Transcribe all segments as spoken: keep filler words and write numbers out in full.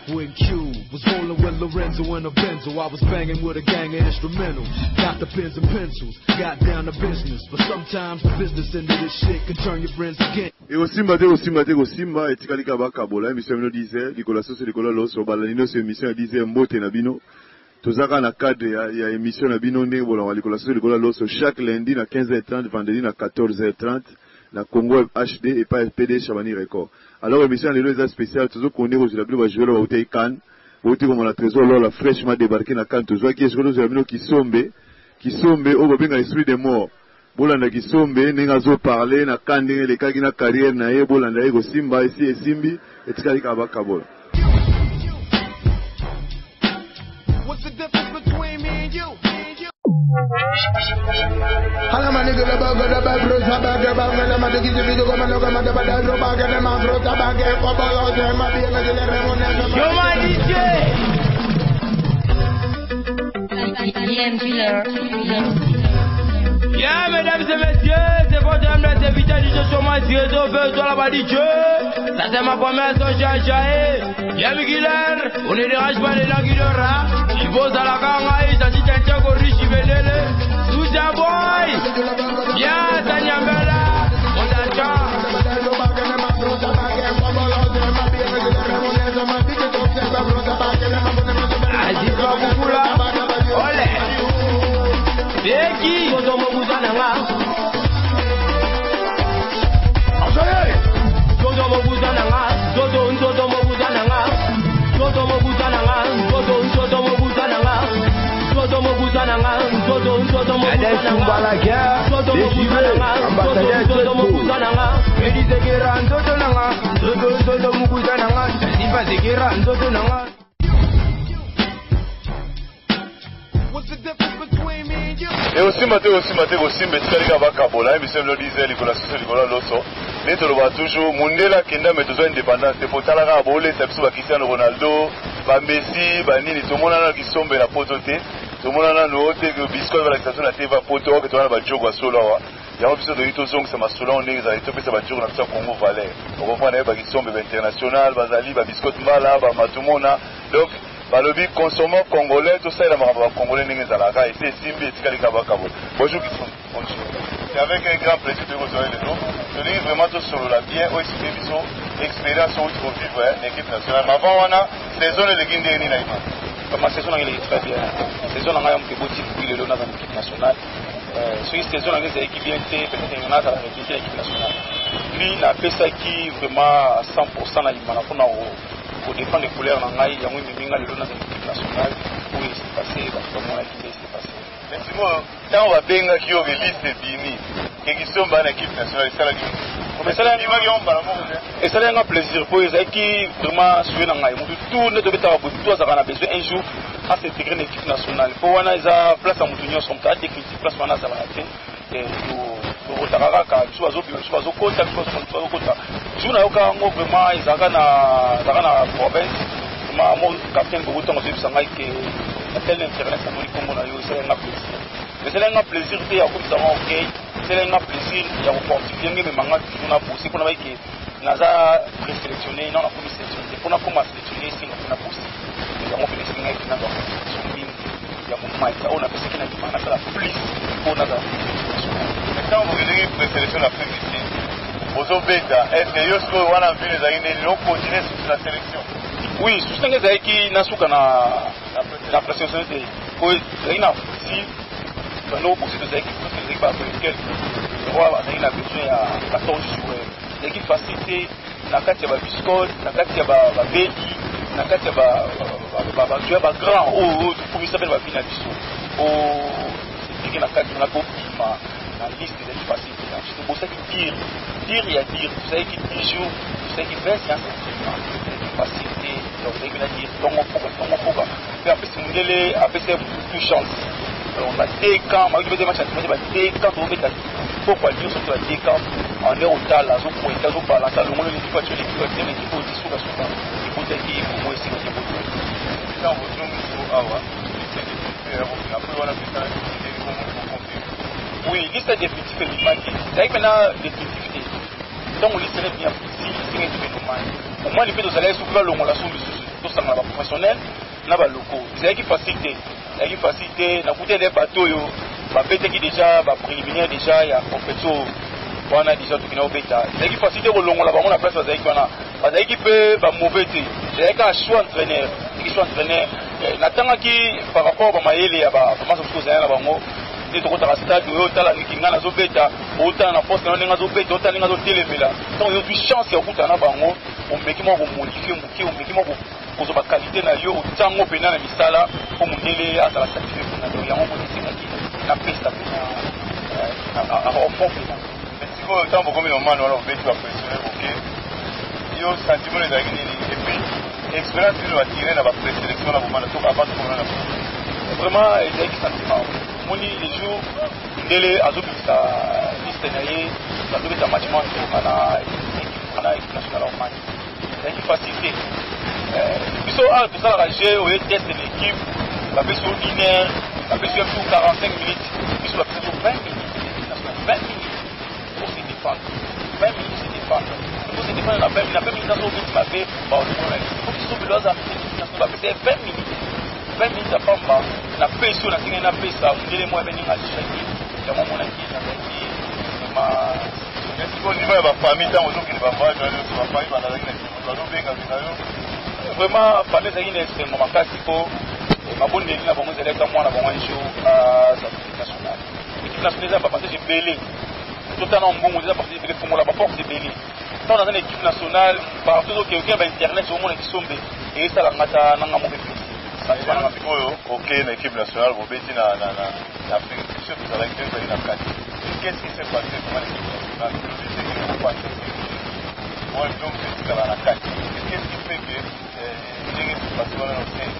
when Q was rolling with Lorenzo and a Benzo. I was banging with a gang of instrumentals. Got the pens and pencils, got down to business. But sometimes the business end of this shit can turn your friends again. Et aussi maté aussi maté aussi ma et tikali kaba kabola émission no disait Nicolas Soso Nicolas Loso balanino cette émission disait mbote na bino. Tozaka na cadre ya, ya émission na bino ne bola Nicolas Soso Nicolas Loso chaque lundi na quinze heures trente, vendredi na quatorze heures trente. La Congo H D et pas P D Chabani Record. Alors l'émission les deux spéciales toujours qu'on est aux la plus jouer au Hotel Cannes, au Hotel comme la trésor là la fraîchement débarqué na Cannes toujours qui est sur nos amis qui sombe qui sombe au bobin à l'esprit des morts. Bolanda qui sombe n'enga zo parler na Cannes les cas qui na carrière na e bolanda ego simba ici et simbi et tikali kaba kabola. What's the difference between me and you? Hala maniga la baga la baga rosa baga baga la madu kizi bidu kama loka madu bada ro baga na magro tabaga ko bolo de ma bi na de remone Yo my D J I am killer. Yeah, mesdames et messieurs, c'est votre âme de vital du jeu sur ma yeux au feu sur la bas du jeu. Ça c'est ma première son jajaé. Yeah, me killer, on ne dérange pas les langues de rap. Il bosse à la gangaï, ça dit tiens tiens qu'on riche il vénèle. Souja boy, yeah, Tanya Bella, on t'attend. Aziz Bakukula, olé. C'est qui? Toto Mokuzananga. Toto Mokuzananga. Toto Toto Mokuzananga. Toto Mokuzananga. Toto Toto Mokuzananga. Toto Mokuzananga. Toto Toto Mokuzananga. Toto Mokuzananga. Toto Mokuzananga. Elise Guerra, Toto Nanga. Toto Toto Mokuzananga. Sifa Guerra, Toto Nanga. What's the difference between me and you? Et aussi maté aussi maté aussi mais tikali kaba kabola émission le disait Nicolas Soso Nicolas Loso les to ba toujours mundela kenda mais toujours indépendance te potala ka bolé tapsu ba Cristiano Ronaldo ba Messi ba nini to mona na kisombe na poto te to mona na no te que bisco ba la station na te ba poto que to na ba jogo solo wa ya biso de ito zong c'est ma solo on est za ito pesa ba jogo na tsa Congo Valais on va prendre ba kisombe ba international ba zali ba bisco mbala ba matumona donc balobi consommant congolais tout ça il a marre congolais n'engage à la race c'est simbi et tikali kaba kabo bonjour qui sont bonjour c'est avec un grand plaisir de vous retrouver les nous je dis vraiment tout sur la bien au expliquer biso expérience où il faut vivre l'équipe nationale avant on a saison de l'équipe de Nina comme saison on est très bien saison on a un petit petit puis le dans l'équipe nationale sur cette saison on a des équipes bien fait peut-être on a la l'équipe nationale lui la pesa qui vraiment à cent pour cent na imana pour pour défendre les couleurs en aïe, il y a une minga de l'honneur de l'équipe nationale où il s'est passé, parce que moi, l'équipe s'est passé. Mais Simon, quand on va bien qui au release de Bini, qui sont dans l'équipe nationale, c'est la game. Mais ça, et ça a un plaisir pour les qui vraiment suivent dans l'aïe. Tout ne devait pas beaucoup, tout ça a besoin un jour à s'intégrer dans l'équipe nationale. Pour on a la place à Moutounion, son cas, dès qu'il y a place à ça va être. Otaraka soit zo soit zo kota soit zo kota juna yoka ngo vraiment izaka na zaka na province ma mo capitaine ko to ngoti sanga ke tel internet sa muri kongo na yo c'est un plaisir mais c'est un plaisir de ya ko tsama ok c'est un plaisir ya ko fortifier ngi manga juna pousser ko na ba ke naza présélectionné non la police sélectionné pour na ko ma sélectionné c'est na pousser ya mo finir singa kina ba ya mo mai ça on a fait ce qu'il a dit la plus pour na quand vous regardez la sélection d'Afrique ici, vous avez est-ce que Yosko on a vu les Aïnés l'ont continué sur la sélection? Oui, je pense que qui n'a pas la présélection de oui, il a si dans nos bourses de équipes toutes les équipes africaines on a besoin à quatorze joueurs l'équipe facilité na kati ya ba biscotte na kati ya ba ba beki na kati ya ba ba ba joueur ba grand oh pour ça ben va finir biso oh c'est na kati na ko ma la liste des facilités. C'est pour ça qu'il tire, tire et à dire, vous savez qu'il joue, vous savez qu'il fait science et facilité, donc vous savez qu'il a dit, ton pourquoi, ton pourquoi. Puis après, si vous voulez, après c'est plus chance. Alors on a des camps, moi je vais des matchs, on a des camps, on a pourquoi dire surtout à des camps, on est au tal, là, on est au tal, là, le monde l'équipe, tu l'équipe, tu l'équipe, au dessous, là, souvent, il faut dire qu'il faut essayer de l'équipe. Quand vous jouez au Awa, c'est après on a fait ça, oui, liste définitive est limitée. C'est vrai que maintenant, définitivité. Donc, on liste bien si c'est un événement. Au moins, les faits de salaire, souvent, on l'a sous le tout ça, les professionnels, les locaux. C'est qui facilité. C'est qui facilité. On a coûté des bateaux, qui déjà, préliminaire déjà, il y a compétition. On a déjà tout qui est bêta. C'est qui facilité au long, on a place avec on a. Parce que peut ba mauvais té. C'est qu'un choix entraîneur, qui choix entraîneur. Natanga qui par rapport à maïli ya ba, comment ça se passe là ba mo. Ni to kota stade yo tala ni kinga na zo bêta, autant na poste na nga zo bêta, autant nga zo télémela. Donc il y a une chance ya kuta na bango, on meki mo ko modifier muki, on meki mo ko ko ba qualité na yo tango pena na misala, ko mundele ata la certifié na do ya mo ko tikaki na pesta na a a fond pena. Autant beaucoup de gens ont été impressionnés parce que yo sentiment les amis et puis expérience qu'ils ont attiré dans la présélection là vraiment tout avant tout là vraiment les amis sentiment moni les jours ndele azobi sa liste naie ça doit être match match kana kana équipe nationale en match c'est une facilité biso a tout ça la jeu au test de l'équipe la biso une heure la biso pour quarante-cinq minutes biso la biso vingt minutes vingt minutes pour se défendre. vingt minutes se défendre. Pour se défendre, la vingt minutes, dans son but, ma paix, bah, on est pour qu'ils soient beloin à c'est vingt minutes. vingt minutes à Pamba, la paix sur la signe, la paix, ça, on dit les mois venir à Chaki, il y a mon mon acquis, ça veut dire, ma. Est-ce qu'au niveau de la famille, dans le qui ne va pas, je vais la famille, pendant la guerre, on doit bien quand vraiment, famille, c'est une extrêmement macatico, ma bonne délit, la bonne élève, moi, la bonne show à sa équipe nationale. L'équipe nationale, pas passer, j'ai belé. Tout le temps, on a parti de la force de Béli. Dans une équipe nationale, partout où il y a Internet, au monde qui sont et ça, la mata, n'a pas de ok, l'équipe nationale, vous bêtez dans l'Afrique, c'est sûr que ça va être une bonne place. Qu'est-ce qui s'est passé pour l'équipe nationale? Moi, je suis dans la carte. Qu'est-ce qui fait que les équipes nationales ont été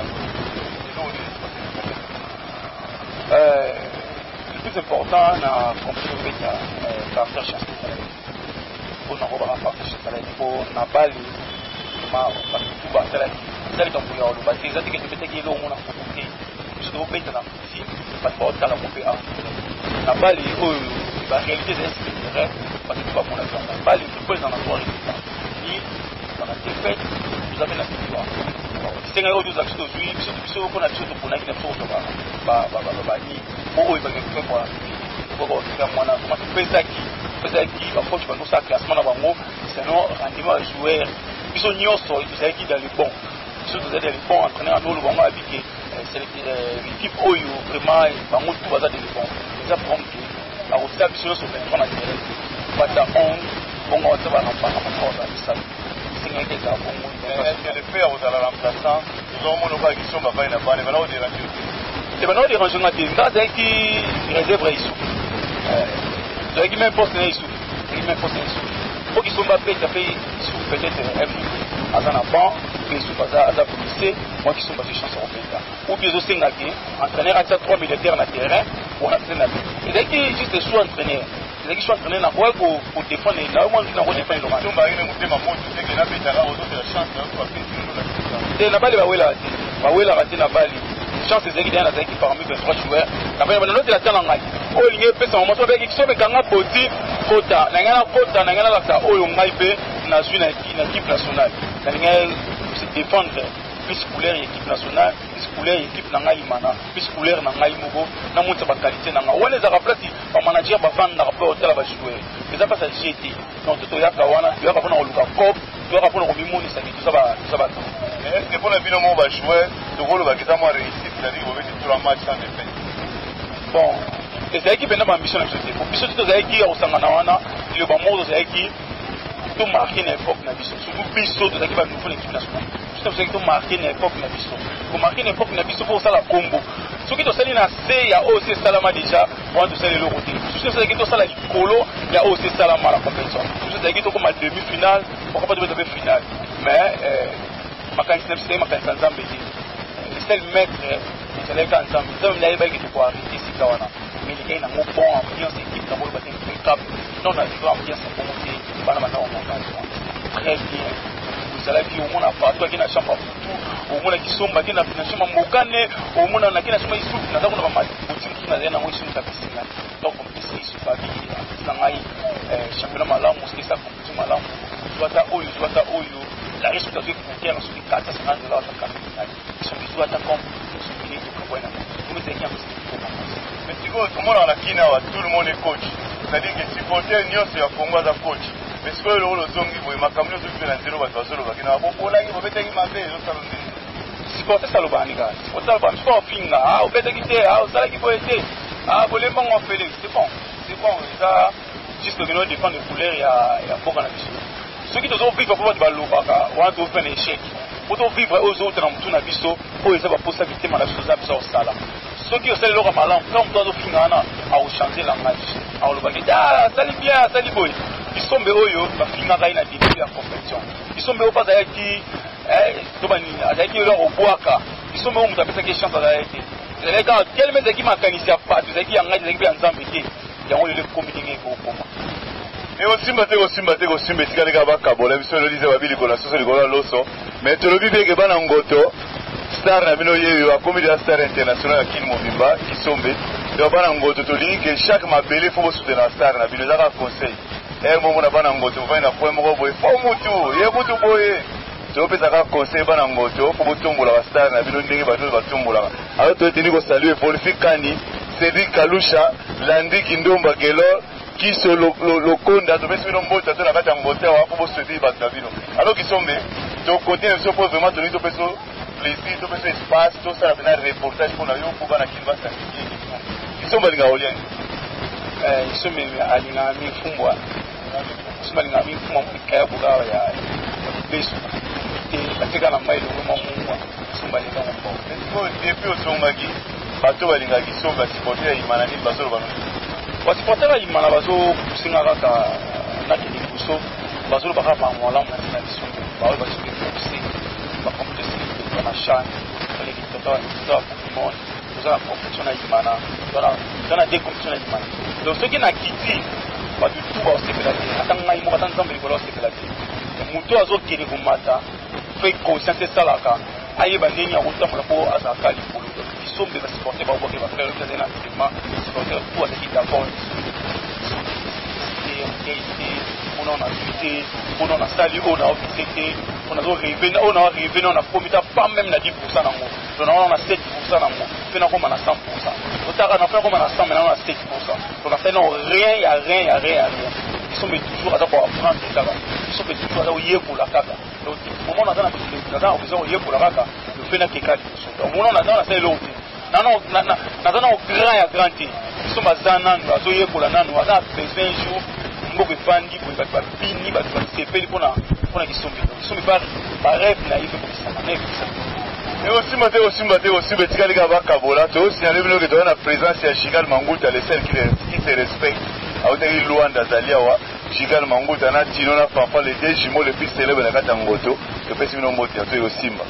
euh, le plus important, on a compris le caractère chance de travail. Pour nous avoir un caractère chance de travail, pour nous bali, ma, parce que tout va faire. C'est le temps pour nous bâtir. C'est que tu peux te guérir au monde en compris. Je dois payer dans ici, parce que tu as la compé à. Na bali, oh, la réalité c'est ce parce que tu vas pour la vie. Na bali, tu peux dans la soirée. Et dans la défaite, vous avez la victoire. C'est un autre acte de vie, c'est ce qu'on a besoin de pour n'aller pas ba ba ba ba ni oh il va faire quoi pour faire moi là comment tu fais ça qui fais ça qui va coach va nous ça classement là bango sinon rendez-vous joueur ils sont nyoso ils sont qui dans les bons surtout dans les bons entraîneurs nous le bango habité c'est l'équipe oyo vraiment bango tout bazar des bons ça prend que la route sur sur le plan naturel pas ta on bon on va pas pas pas ça est-ce que les pères aux remplaçants, ils ont mon opération, ma bain là-bas, les valeurs des radios. Les valeurs des rangements, c'est qui réserve ici. C'est qui même poste ici. C'est qui même poste ici. Pour qu'ils soient pas payés, ça fait peut-être un peu. À un enfant, ils sont pas à la police, moi qui sont pas de chance au pays. Ou bien aussi, entraîneur à trois militaires dans le terrain, pour entraîner. C'est qui juste des choix entraîneurs. Les gens qui sont pour pour défendre les gens, qui n'ont pas défendu le match. C'est la balle va là, va là rater la balle. Chance c'est qu'il y a des équipes parmi vingt-trois joueurs. La balle va la tête en main. Oh il y a personne, on montre avec qui sont avec un petit quota. N'angana quota, n'angana la ça. Oh on maïbe na une équipe nationale. N'angana se défendre. Plus couleur équipe nationale, plus couleur équipe nanga imana, plus couleur nanga imogo, na monte ba qualité nanga. On les a remplacés par manager ba vendre na rapport hôtel ba jouer. Mais ça pas ça G T. Donc tout ya kawana, tu vas pas pour le cop, tu vas pas pour le mimoni ça tout ça va ça va. Est-ce que pour la vie on va jouer, le rôle va kita moi réussir, c'est-à-dire on va tout le match sans défaite. Bon, et c'est équipe na ba ambition na société. Pour biso tout ça équipe au sangana wana, le ba modo ça équipe tout marquer une époque na biso. Surtout biso tout ça qui va nous faire l'équipe nationale. C'est pour ça que marquer une époque na biso. Pour marquer une époque na biso pour ça la combo. Ce qui to sali na C il y a aussi salama déjà, moi to sali le côté. Ce qui to sala colo, il y a aussi salama la compétition. Ce qui to comme demi-finale, pourquoi pas de demi-finale. Mais euh ma candidature c'est ma candidature Zambie. C'est le maître c'est les ensemble. Donc là il va que pour arrêter ici kawana. Mais il y a un bon ambiance équipe dans le bâtiment impeccable. Non la ambiance pour monter bana bana on monte. Très bien. Cela qui au monde a pas toi qui n'a chambre au monde qui sont qui n'a pas chambre mokane au monde na qui n'a chambre isu na ndako na mama boutique qui na zena mo isu kabisa donc on peut essayer sur pas bien na ngai championnat malamu c'est ça compétition malamu Zwata Oyo, Zwata Oyo, la réputation frontière sur les quatre cents dollars de la capitale. Ils sont des Zwata comme ils sont des Kabouana. Comme c'est qui a mais si vous, comment on a Kinawa, tout le monde est coach. C'est-à-dire que si vous êtes un c'est un combat de coach. Mais si vous avez le zongi, vous avez ma camion sur le zéro, vous avez le Kinawa. Vous avez le Kinawa, vous avez le Kinawa. Si vous êtes Salobani, si vous êtes Salobani, vous êtes Finga, vous êtes Kité, vous êtes Kité, vous êtes Bango Félix, c'est bon. C'est bon, ça, juste que nous défendons les couleurs, il y a beaucoup de choses. Ceux qui doivent vivre pour le Lobaka, on doit faire un échec. Pour vivre aux autres dans tout navire, pour les avoir possibilité de faire ça au salaire. Ceux qui ont fait leur malin, comme dans le film, à changer la match. À le ah, salut bien, salut boy. Ils sont bien, ils finissent à la début de la compétition. Ils sont bien, pas d'ailleurs qui, eh, qui leur au bois. Ils sont bien, on appelle ça qui chante à la été. Les gars, quel mec qui m'a canissé à pas, vous avez qui en a des ensemble, et on le communiquer pour moi. Et aussi, maté, aussi, maté, aussi, mais si quelqu'un va caboler, monsieur le disait, Babi, Nicolas, c'est le Gola Loso, mais tu le vis que ban en goto, star na bino yeyo, a commis la star internationale à Kin Mobimba, qui sont bé, de ban en goto, tu dis que chaque mabélé faut soutenir la star na bino, ça conseil. Et moi, mon ban en goto, vous voyez, la poème, vous voyez, faut moutou, yé moutou boye. Tu peux faire conseil ban en goto, pour vous tomber la star na bino, n'ayez pas de tomber là. Alors, tu es dit saluer, pour le faire Kani, Cédric Kalusha, Landi Kindomba Gelo, qui se le conda de mettre un botte à la bataille en beauté pour se dire Batavino. Alors qu'ils sont mais donc côté ne se pose vraiment donner tout plaisir, tout ce espace, tout ça la reportage pour la pour bana qui va s'appliquer. Ils sont balingaoliens. Euh ils sont mais à l'ingami fumbwa. Ils sont balingamis fumwa kaya buga ya besu. Et parce que la maille le moment moi ils sont balingamis. Et puis au Somagi, bateau balingaki sont va supporter Imanani bateau bano. Wasipotela imana bazo kusinga kaka na kilibuso bazo baka pa mwala na biso bazo bazo kusi ba compétition na chan les kitota kitota mon nous avons compétition na imana voilà dans la compétition na imana donc ce qui na kiti ba du tout ba se pelati atanga imo batanga zambe ko se pelati muto azo kiri kumata fait conscience salaka ayeba ndenya utamola ko azakali polo sont des supporters pour pouvoir faire le président activement supporters pour ce qui d'abord on a visité on a salué on a visité on a rêvé on a rêvé on a promis pas même na dix pour cent nango on a sept pour cent nango fait na comme on a cent pour cent on a fait comme on a cent maintenant on a sept pour cent on a fait non rien y a rien y a rien y a rien ils sont toujours à d'abord apprendre ça ils sont toujours à y pour la caca donc au moment on a dans la dans on y pour la caca le fait na keka donc on a dans la c'est l'autre non non non non grand ya grand ils sont bazana bazo ye pour la nanu ada besoin jour mboko fandi pour ba bini ba sepeli pona pona kisombi kisombi ba ba rêve na ife pour ça na ça et aussi maté aussi maté aussi betika les gars ba kabola to aussi aller bilo que dans la présence ya Chigal Manguta les celles qui qui se respectent a été Luanda Zaliawa Chigal Manguta na tino na papa les deux jumeaux les plus célèbres na Katangoto que pesi bino moti ya to Simba.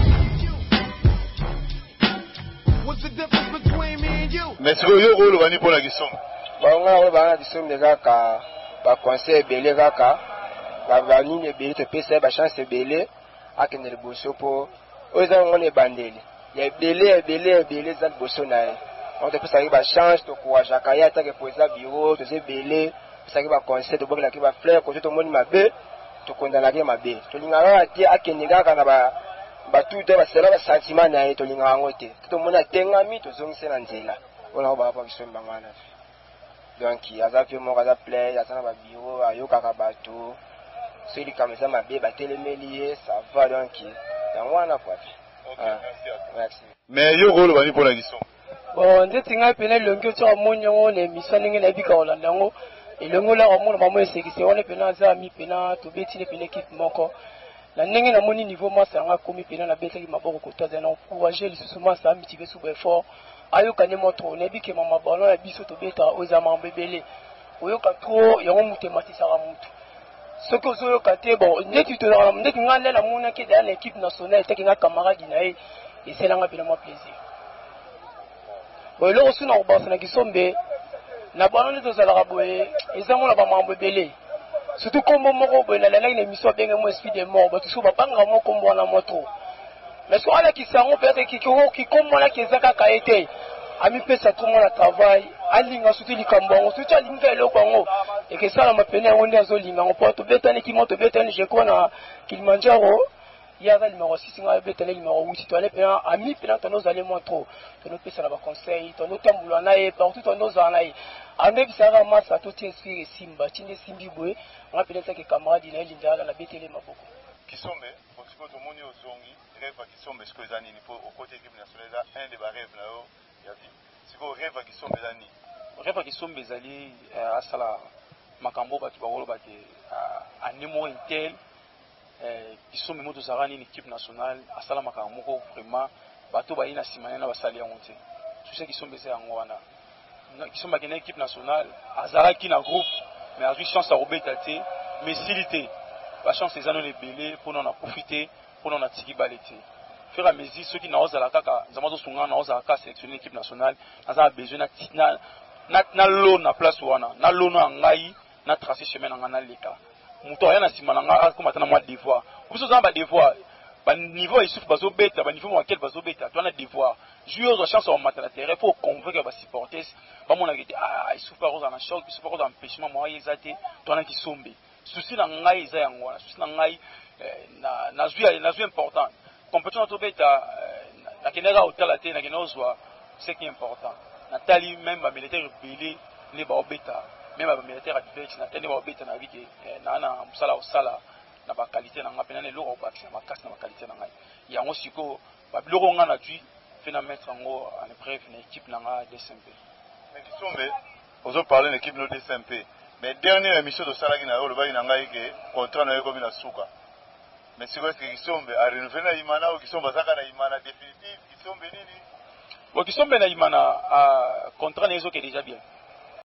Mais ce que vous avez dit pour la question, vous avez dit que conseil belé kaka ba nini belé te pesa ba chance belé akene boso po oza ngone bandeli ya belé belé belé za boso nae on te pesa ba chance to ko jaka ya ta ke poza bureau to se belé pesa ba conseil to bokela ke ba fleur ko to moni mabe to kondana ke mabe to lingara ti akene kaka na ba ba tout ba sera ba sentiment nae to lingara ngote to mona tengami to zongise na nzela on va pas kisomba ngana donc il y a fait mon casa play il y a ça na bureau ayo kaka bato celui comme ça ma bé ba télémélier ça va donc dans wana quoi merci mais yo rôle bani pour la question bon ndeti nga pena longo to amonyo ne miswaninga na bika olanda ngo elongo la omona mamo esekise wana pena za mi pena to beti ne pena équipe moko la ndenge na moni niveau moi ça nga komi pena na betaki maboko ko toza na encourager lisusu moi ça motiver sous effort ayo kanye moto ne bike mama ballon ya biso to beta oza mambebele oyoka trop yango mutematisa ka mutu ce que ozo kate bon ndeti to ndeti ngande la mona ke dans l'équipe nationale teki nga camarade na ye et c'est là nga pena moi plaisir bon lo suna ko basa na kisombe na ballon to zala ka boye ezango na ba mambebele surtout comme moko boye na la la émission benga mo esprit de mort ba tout ba banga mo kombo na moto mais soit là qui s'en peut-être qui qui comme là qui zaka ka été ami pesa tout mon travail alinga surtout likambo surtout alinga eloko ngo et que ça ma pene on est azolinga on porte betane qui monte betane je connais Kilimanjaro il y a le numéro six nga betane le numéro huit toi les pena ami pena tono zale mo trop tono pesa na ba conseil tono tambula na e partout tono zana e ande bisara masa to tiensiri simba tinde simbi boye on appelle ça que camarade na linda na betele maboko Kisombe parce que tout monde ozongi rêve Kisombe ce que zani il faut au côté équipe nationale un des rêves là il y a vie c'est quoi rêve Kisombe zani rêve Kisombe zali asala makambo ba kibawolo ba ke animo intel Kisombe moto zarani une équipe nationale asala makambo vraiment bato ba ina simana na basali yango te tu sais Kisombe c'est yango wana Kisombe ba une équipe nationale azaraki na groupe mais a eu chance à robeta te mais silité la chance c'est d'aller belé pour nous en profiter pour nous en tirer balete faire à mesure ceux qui n'osent la kaka zamazo sunga n'osent la kaka sélectionner l'équipe nationale n'a besoin na na na l'eau na place wana na l'eau na ngai na tracer chemin na ngana leka muto ya na simana nga comme atana moi devoir pour ça ba devoir ba niveau il souffre bazo beta ba niveau moi quel bazo beta toi na devoir jouer aux chances au matin na terrain faut convaincre ba supporters ba mon agité ah il souffre aux en choc il souffre aux empêchement moi yezate toi na Kisombe souci na ngai za yango wana souci na ngai na na zui na zui important compétition to beta na kenera hôtel até na kenozwa c'est qui est important Nathalie même ba militaire belé ne ba beta même ba militaire adverse na tene ba beta na vike na na musala osala na ba qualité na ngapena ne loko ba na makasi na ba qualité na ngai yango siko ba biloko nga na tui fina mettre ngo en épreuve na équipe na nga D S M P mais Kisombe ozo parler l'équipe no D S M P mais dernière émission de Salagi na le bayi na ngai ke contrat na yeko bina suka mais c'est quoi que Kisombe a renouvelé na imana ou Kisombe saka na imana définitive Kisombe nini bon Kisombe na imana a contrat na ezo ke déjà bien